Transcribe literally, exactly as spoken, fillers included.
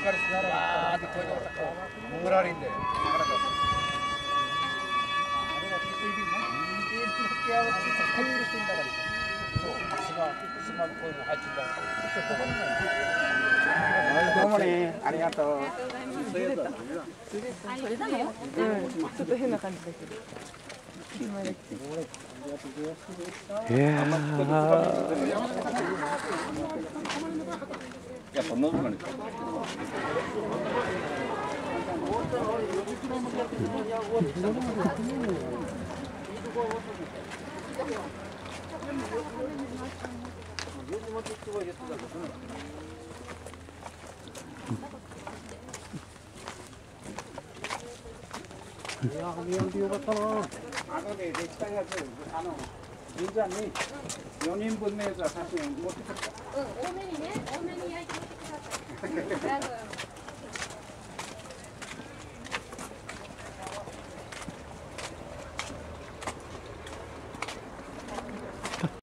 아, 아직 거의 몽골알인데. 어머니, 아리가또. それだね。うん。ちょっと変な感じだけど。 いややっぱ喉がね。いや、見よかったな。あのね、できたやつ、あの、銀座によにんぶんのやつは写真持ってきた。 うん、多めにね、多めに焼いて持ってください。